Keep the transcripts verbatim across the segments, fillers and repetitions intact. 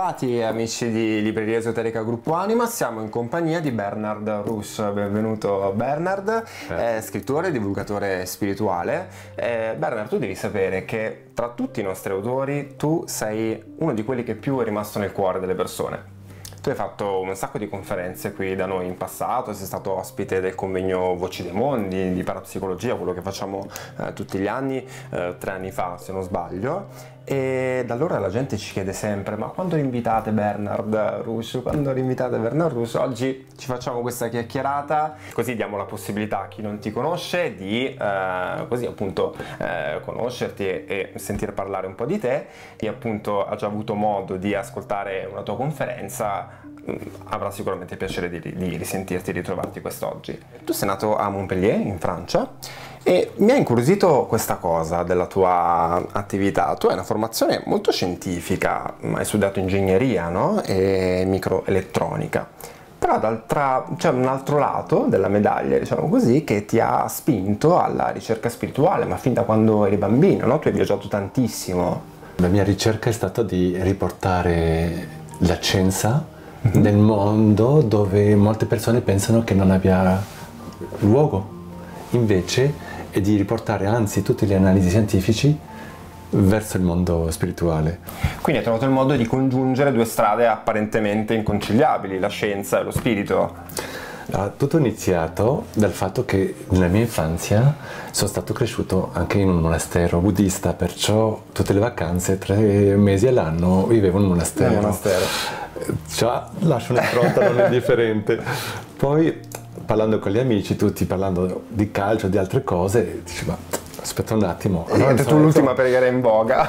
Bentrovati amici di Libreria Esoterica Gruppo Anima, siamo in compagnia di Bernard Russo. Benvenuto Bernard, eh. eh, scrittore e divulgatore spirituale. Eh, Bernard, tu devi sapere che tra tutti i nostri autori tu sei uno di quelli che più è rimasto nel cuore delle persone. Tu hai fatto un sacco di conferenze qui da noi in passato, sei stato ospite del convegno Voci dei Mondi di parapsicologia, quello che facciamo eh, tutti gli anni, eh, tre anni fa se non sbaglio, e da allora la gente ci chiede sempre: ma quando invitate Bernard Russo? Quando invitate Bernard Russo? Oggi ci facciamo questa chiacchierata, così diamo la possibilità a chi non ti conosce di eh, così appunto eh, conoscerti e, e sentire parlare un po' di te. Chi appunto ha già avuto modo di ascoltare una tua conferenza avrà sicuramente piacere di, di risentirti, di ritrovarti quest'oggi. Tu sei nato a Montpellier, in Francia, e mi ha incuriosito questa cosa della tua attività. Tu hai una formazione molto scientifica, hai studiato ingegneria, no? E microelettronica. Però c'è un altro lato della medaglia, diciamo così, che ti ha spinto alla ricerca spirituale, ma fin da quando eri bambino, no? Tu hai viaggiato tantissimo. La mia ricerca è stata di riportare la scienza nel mondo dove molte persone pensano che non abbia luogo, invece è di riportare anzi tutte le analisi scientifiche verso il mondo spirituale. Quindi hai trovato il modo di congiungere due strade apparentemente inconciliabili, la scienza e lo spirito. Uh, tutto è iniziato dal fatto che nella mia infanzia sono stato cresciuto anche in un monastero buddista, perciò tutte le vacanze, tre mesi all'anno, vivevo in un monastero. Un monastero. Cioè, lascio un'impronta non indifferente. Poi, parlando con gli amici, tutti parlando di calcio, di altre cose, dici, ma aspetta un attimo. Allora tu l'ultima preghiera in voga.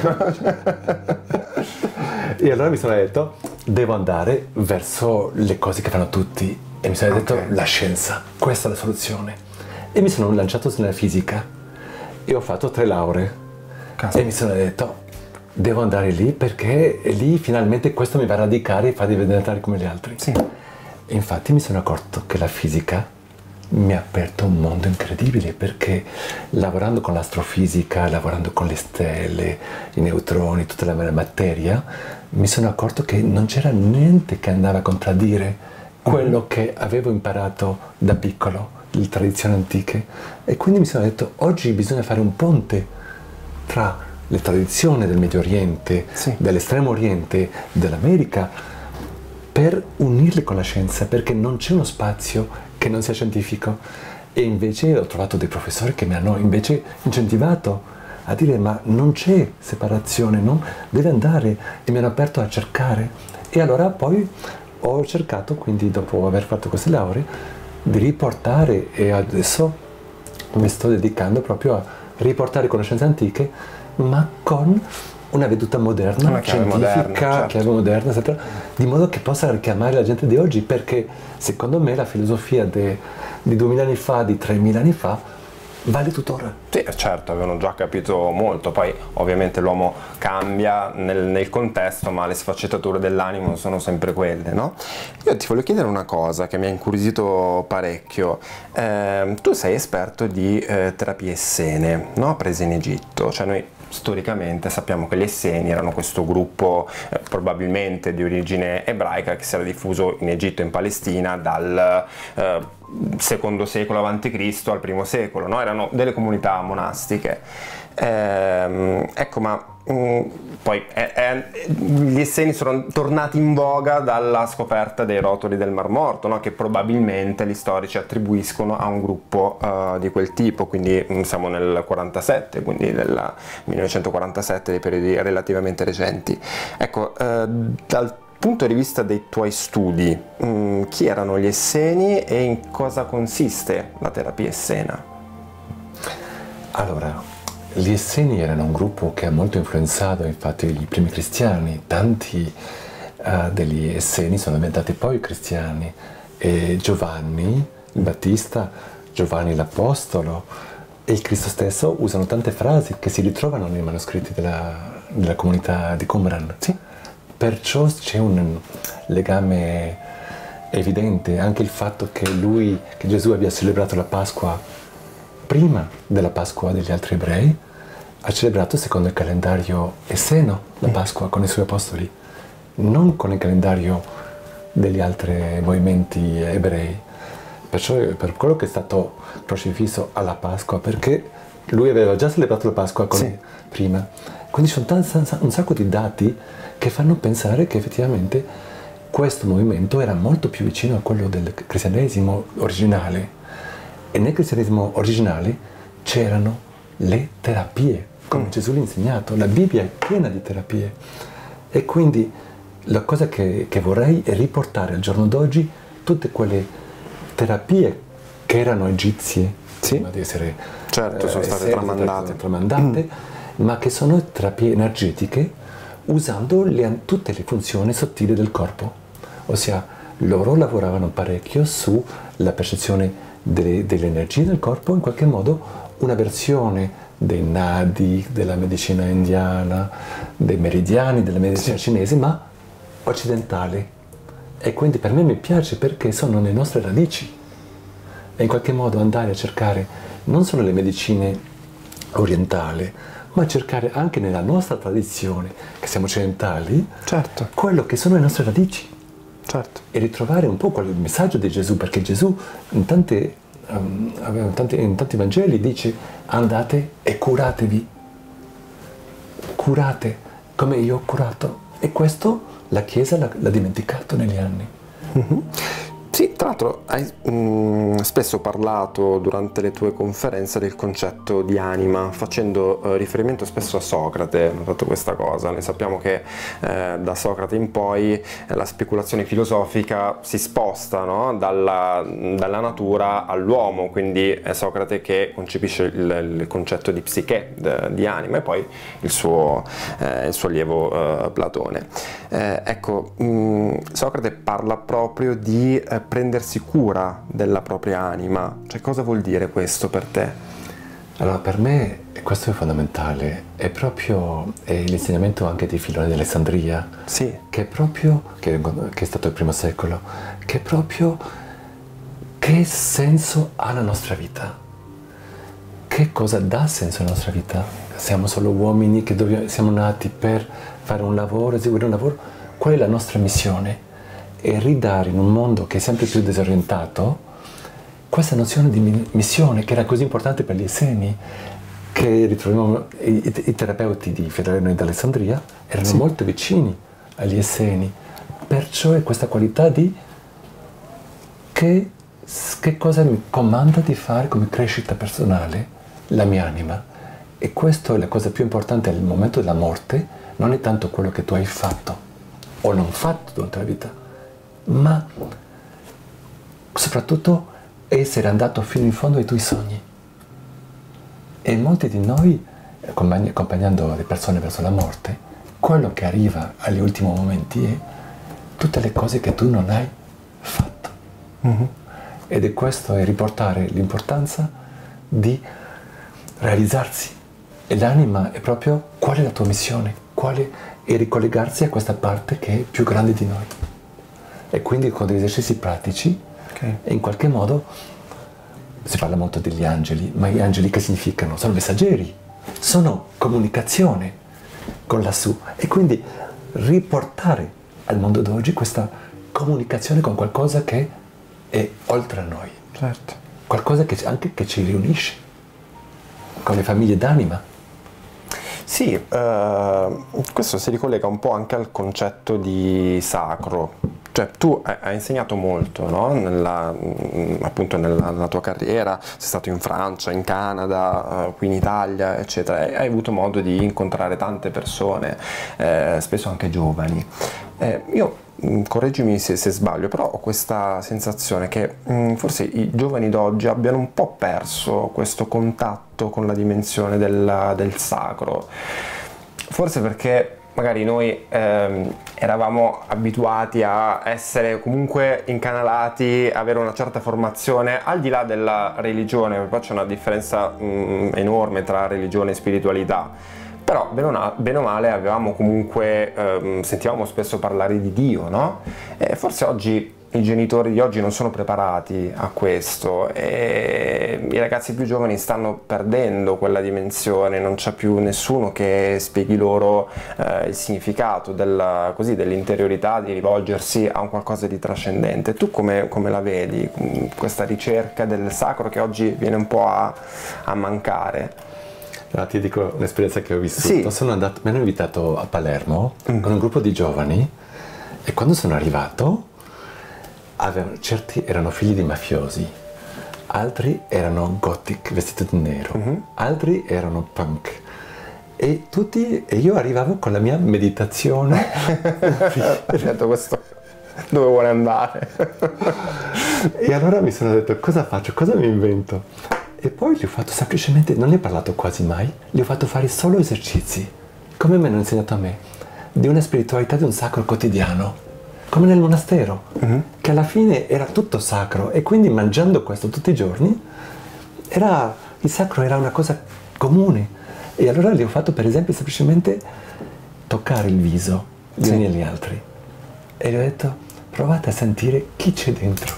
E allora mi sono detto, devo andare verso le cose che fanno tutti. E mi sono detto, okay, la scienza, questa è la soluzione. E mi sono lanciato nella fisica e ho fatto tre lauree. Caso. E mi sono detto, devo andare lì perché lì finalmente questo mi va a radicare e fa diventare come gli altri. Sì. E infatti mi sono accorto che la fisica mi ha aperto un mondo incredibile, perché lavorando con l'astrofisica, lavorando con le stelle, i neutroni, tutta la materia, mi sono accorto che non c'era niente che andava a contraddire quello che avevo imparato da piccolo, le tradizioni antiche. E quindi mi sono detto, oggi bisogna fare un ponte tra le tradizioni del Medio Oriente, sì, dell'Estremo Oriente, dell'America, per unirle con la scienza, perché non c'è uno spazio che non sia scientifico. E invece ho trovato dei professori che mi hanno invece incentivato a dire, ma non c'è separazione, no? Deve andare, e mi hanno aperto a cercare. E allora poi ho cercato, quindi dopo aver fatto queste lauree, di riportare, e adesso mi sto dedicando proprio a riportare conoscenze antiche, ma con una veduta moderna, una chiave scientifica, moderna, certo, chiave moderna, eccetera, di modo che possa richiamare la gente di oggi, perché secondo me la filosofia de, di duemila anni fa, di tremila anni fa, vale tuttora. Sì, certo, avevano già capito molto, poi ovviamente l'uomo cambia nel, nel contesto, ma le sfaccettature dell'animo sono sempre quelle, no? Io ti voglio chiedere una cosa che mi ha incuriosito parecchio. Eh, tu sei esperto di eh, terapie essene, no? Prese in Egitto, cioè noi storicamente sappiamo che gli Esseni erano questo gruppo eh, probabilmente di origine ebraica che si era diffuso in Egitto e in Palestina dal eh, secondo secolo avanti Cristo al primo secolo, no? Erano delle comunità monastiche. Ehm, ecco, ma mh, poi eh, eh, gli Esseni sono tornati in voga dalla scoperta dei rotoli del Mar Morto, no? Che probabilmente gli storici attribuiscono a un gruppo uh, di quel tipo, quindi mh, siamo nel quarantasette, quindi nel millenovecentoquarantasette, dei periodi relativamente recenti. Ecco, eh, dal punto di vista dei tuoi studi, mh, chi erano gli Esseni e in cosa consiste la terapia essena? Allora, gli Esseni erano un gruppo che ha molto influenzato infatti i primi cristiani. Tanti uh, degli Esseni sono diventati poi cristiani, e Giovanni il Battista, Giovanni l'Apostolo e il Cristo stesso usano tante frasi che si ritrovano nei manoscritti della, della comunità di Qumran. Sì. Perciò c'è un legame evidente, anche il fatto che lui, che Gesù abbia celebrato la Pasqua prima della Pasqua degli altri ebrei, ha celebrato secondo il calendario esseno la Pasqua con i suoi apostoli. non con il calendario degli altri movimenti ebrei. Perciò per quello che è stato crocifisso alla Pasqua, perché lui aveva già celebrato la Pasqua con sì. prima. Quindi ci sono un sacco di dati che fanno pensare che effettivamente questo movimento era molto più vicino a quello del cristianesimo originale. E nel cristianesimo originale c'erano le terapie, come mm. Gesù l'ha insegnato. La Bibbia è piena di terapie. E quindi la cosa che, che vorrei è riportare al giorno d'oggi tutte quelle terapie che erano egizie, sì. prima di essere, certo, sono eh, state essere tramandate, tramandate mm. ma che sono terapie energetiche usando le, tutte le funzioni sottili del corpo. Ossia, loro lavoravano parecchio sulla percezione delle, delle energie del corpo, in qualche modo una versione dei nadi, della medicina indiana, dei meridiani, della medicina sì. cinese, ma occidentale. E quindi per me mi piace perché sono le nostre radici. E in qualche modo andare a cercare non solo le medicine orientali, ma cercare anche nella nostra tradizione, che siamo occidentali, certo. quello che sono le nostre radici. Certo. E ritrovare un po' quel messaggio di Gesù, perché Gesù in, tante, um, in, tanti, in tanti Vangeli dice: andate e curatevi, curate come io ho curato. E questo la Chiesa l'ha dimenticato negli anni. Mm-hmm. Sì, tra l'altro hai mh, spesso parlato durante le tue conferenze del concetto di anima, facendo eh, riferimento spesso a Socrate. Ho notato questa cosa. Noi sappiamo che eh, da Socrate in poi eh, la speculazione filosofica si sposta, no? dalla, dalla natura all'uomo, quindi è Socrate che concepisce il, il concetto di psiche, de, di anima, e poi il suo, eh, il suo allievo eh, Platone. Eh, ecco, mh, Socrate parla proprio di eh, prendersi cura della propria anima. Cioè, cosa vuol dire questo per te? Allora, per me questo è fondamentale, è proprio è l'insegnamento anche di Filone di Alessandria, sì. che è proprio, che, che è stato il primo secolo, che è proprio che senso ha la nostra vita, che cosa dà senso alla nostra vita. Siamo solo uomini che dobbiamo, siamo nati per fare un lavoro, eseguire un lavoro. Qual è la nostra missione? E ridare in un mondo che è sempre più disorientato questa nozione di missione che era così importante per gli Esseni, che ritroviamo i, i, i terapeuti di Filone d'Alessandria erano sì. molto vicini agli Esseni, perciò è questa qualità di che, che cosa mi comanda di fare come crescita personale la mia anima. E questa è la cosa più importante al momento della morte, non è tanto quello che tu hai fatto o non fatto durante la vita, ma soprattutto essere andato fino in fondo ai tuoi sogni. E molti di noi, accompagnando le persone verso la morte, quello che arriva agli ultimi momenti è tutte le cose che tu non hai fatto. Mm-hmm. Ed è questo, è riportare l'importanza di realizzarsi. E l'anima è proprio qual è la tua missione, quale è ricollegarsi a questa parte che è più grande di noi. E quindi con degli esercizi pratici, okay. e in qualche modo si parla molto degli angeli, ma gli angeli che significano? Sono messaggeri, sono comunicazione con lassù. E quindi riportare al mondo d'oggi questa comunicazione con qualcosa che è oltre a noi. Certo. Qualcosa che anche che ci riunisce con le famiglie d'anima. Sì, eh, questo si ricollega un po' anche al concetto di sacro. Cioè, tu hai insegnato molto, no? Nella, appunto nella, nella tua carriera, sei stato in Francia, in Canada, uh, qui in Italia, eccetera, e hai avuto modo di incontrare tante persone, eh, spesso anche giovani. Eh, io, mh, correggimi se, se sbaglio, però ho questa sensazione che mh, forse i giovani d'oggi abbiano un po' perso questo contatto con la dimensione del, del sacro. Forse perché magari noi ehm, eravamo abituati a essere comunque incanalati, avere una certa formazione al di là della religione, perché poi c'è una differenza mh, enorme tra religione e spiritualità, però bene o male avevamo comunque, ehm, sentivamo spesso parlare di Dio, no? E forse oggi i genitori di oggi non sono preparati a questo e i ragazzi più giovani stanno perdendo quella dimensione, non c'è più nessuno che spieghi loro eh, il significato della, così, dell'interiorità, di rivolgersi a un qualcosa di trascendente. Tu come, come la vedi, questa ricerca del sacro che oggi viene un po' a, a mancare? No, ti dico un'esperienza che ho vissuto. Sì. Sono andato, mi hanno invitato a Palermo mm. con un gruppo di giovani e quando sono arrivato avevano, certi erano figli di mafiosi, altri erano gothic vestiti di nero, mm-hmm. altri erano punk e tutti e io arrivavo con la mia meditazione. Ho detto questo dove vuole andare? E allora mi sono detto cosa faccio, cosa mi invento? E poi gli ho fatto semplicemente, non ne ho parlato quasi mai, gli ho fatto fare solo esercizi, come mi hanno insegnato a me, di una spiritualità, di un sacro quotidiano, come nel monastero, uh-huh. che alla fine era tutto sacro e quindi mangiando questo tutti i giorni, era, il sacro era una cosa comune. E allora gli ho fatto per esempio semplicemente toccare il viso gli uni e gli altri. E gli ho detto, provate a sentire chi c'è dentro,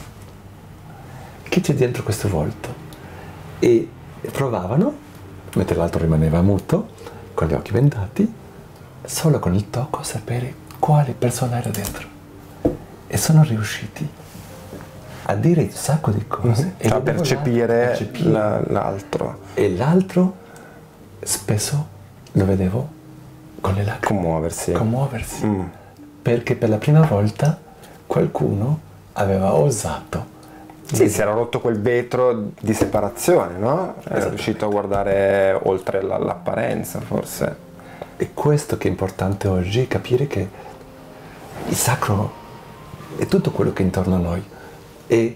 chi c'è dentro questo volto. E provavano, mentre l'altro rimaneva muto, con gli occhi vendati, solo con il tocco a sapere quale persona era dentro. E sono riusciti a dire un sacco di cose. Mm-hmm. Cioè a percepire, percepire l'altro. E l'altro spesso lo vedevo con le lacrime. Commuoversi. Commuoversi. Mm. Perché per la prima volta qualcuno aveva osato. Sì, si era rotto quel vetro di separazione, no? Era riuscito a guardare oltre l'apparenza, forse. E questo che è importante oggi, capire che il sacro è tutto quello che è intorno a noi e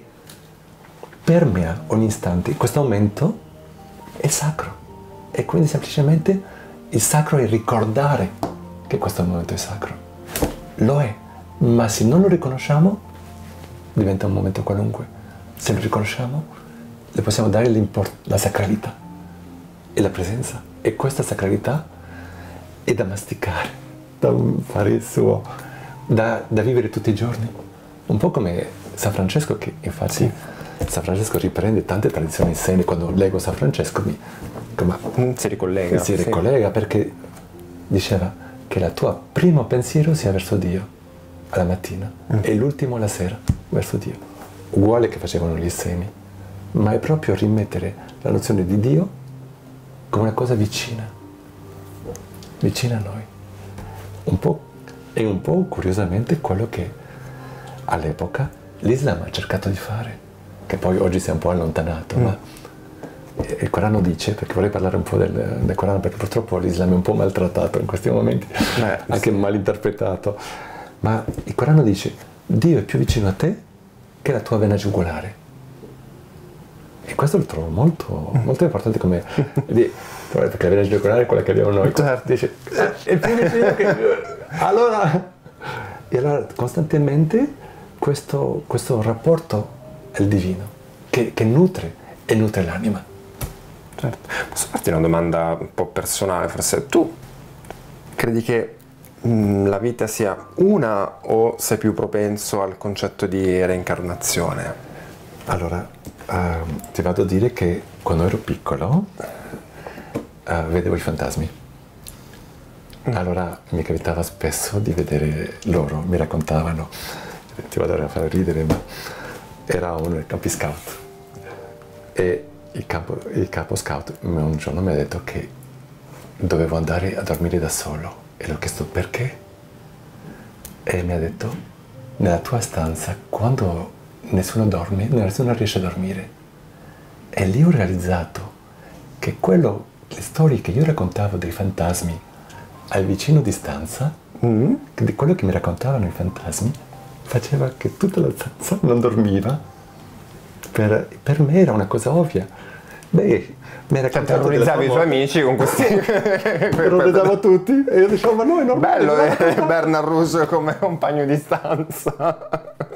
permea ogni istante. Questo momento è sacro e quindi semplicemente il sacro è ricordare che questo momento è sacro. Lo è, ma se non lo riconosciamo diventa un momento qualunque. Se lo riconosciamo, le possiamo dare la sacralità e la presenza. E questa sacralità è da masticare, da fare il suo, da, da vivere tutti i giorni. Un po' come San Francesco, che infatti sì. San Francesco riprende tante tradizioni zen. Quando leggo San Francesco mi come, si ricollega. Si ricollega sì. Perché diceva che il tuo primo pensiero sia verso Dio alla mattina mm. e l'ultimo la sera verso Dio. Uguale che facevano gli semi, ma è proprio rimettere la nozione di Dio come una cosa vicina, vicina a noi. Un po', e un po' curiosamente quello che all'epoca l'Islam ha cercato di fare, che poi oggi si è un po' allontanato, mm. ma il Corano dice, perché vorrei parlare un po' del, del Corano, perché purtroppo l'Islam è un po' maltrattato in questi momenti, eh, anche sì. mal interpretato, ma il Corano dice Dio è più vicino a te che la tua vena giugulare. E questo lo trovo molto, molto importante come perché la vena giugulare è quella che abbiamo noi. Certo. Dice, è più vicino che allora e allora costantemente questo, questo rapporto al divino che, che nutre e nutre l'anima. Certo. Posso farti una domanda un po' personale, forse? Tu credi che la vita sia una o sei più propenso al concetto di reincarnazione? Allora, uh, ti vado a dire che quando ero piccolo uh, vedevo i fantasmi. Mm. Allora mi capitava spesso di vedere loro, mi raccontavano, ti vado a far ridere, ma era un campi scout e il capo, il capo scout un giorno mi ha detto che dovevo andare a dormire da solo. E l'ho chiesto perché? E mi ha detto, nella tua stanza, quando nessuno dorme, nessuno riesce a dormire. E lì ho realizzato che quello, le storie che io raccontavo dei fantasmi al vicino di stanza, mm-hmm. di quello che mi raccontavano i fantasmi, faceva che tutta la stanza non dormiva. Per, per me era una cosa ovvia. Beh, mi era terrorizzavi i tuoi amici con questi terrorizzavo tutti e io dicevo ma no è normale, bello è Bernard Russo come compagno di stanza.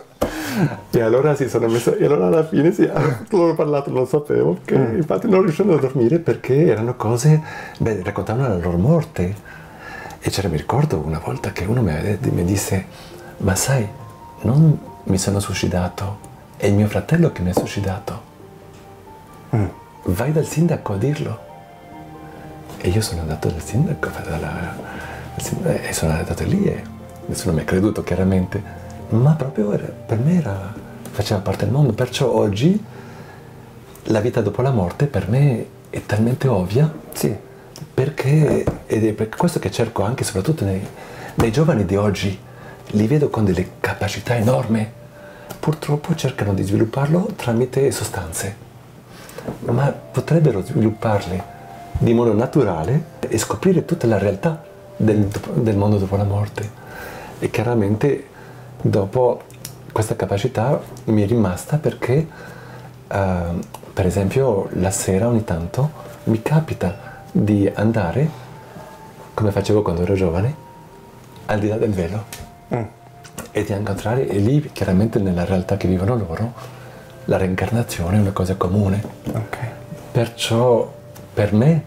E allora si sono messo e allora alla fine sì, l'ho parlato, lo sapevo che mm. infatti non riuscivano a dormire perché erano cose, beh, raccontavano la loro morte. E c'era, mi ricordo una volta che uno mi, mi disse ma sai, non mi sono suicidato, è il mio fratello che mi ha suicidato. Mm. Vai dal sindaco a dirlo. E io sono andato dal sindaco, dalla, e sono andato lì e nessuno mi ha creduto chiaramente, ma proprio era, per me era, faceva parte del mondo, perciò oggi la vita dopo la morte per me è talmente ovvia, sì, perché, ed è per questo che cerco anche soprattutto nei, nei giovani di oggi, li vedo con delle capacità enormi, purtroppo cercano di svilupparlo tramite sostanze, ma potrebbero svilupparle di modo naturale e scoprire tutta la realtà del, del mondo dopo la morte. E chiaramente dopo questa capacità mi è rimasta perché uh, per esempio la sera ogni tanto mi capita di andare, come facevo quando ero giovane, al di là del velo mm. e di incontrare, e lì chiaramente nella realtà che vivono loro la reincarnazione è una cosa comune. Okay. Perciò per me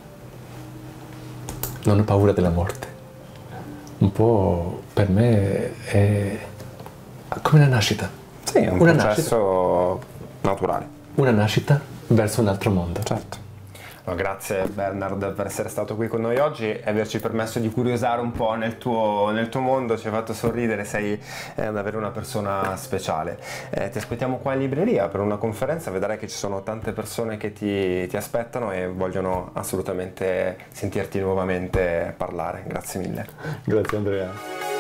non ho paura della morte, un po' per me è come una nascita. Sì, è un una processo nascita. naturale. Una nascita verso un altro mondo. Certo. No, grazie Bernard per essere stato qui con noi oggi e averci permesso di curiosare un po' nel tuo, nel tuo mondo, ci hai fatto sorridere, sei eh, davvero una persona speciale. Eh, ti aspettiamo qua in libreria per una conferenza, vedrai che ci sono tante persone che ti, ti aspettano e vogliono assolutamente sentirti nuovamente parlare. Grazie mille. Grazie Andrea.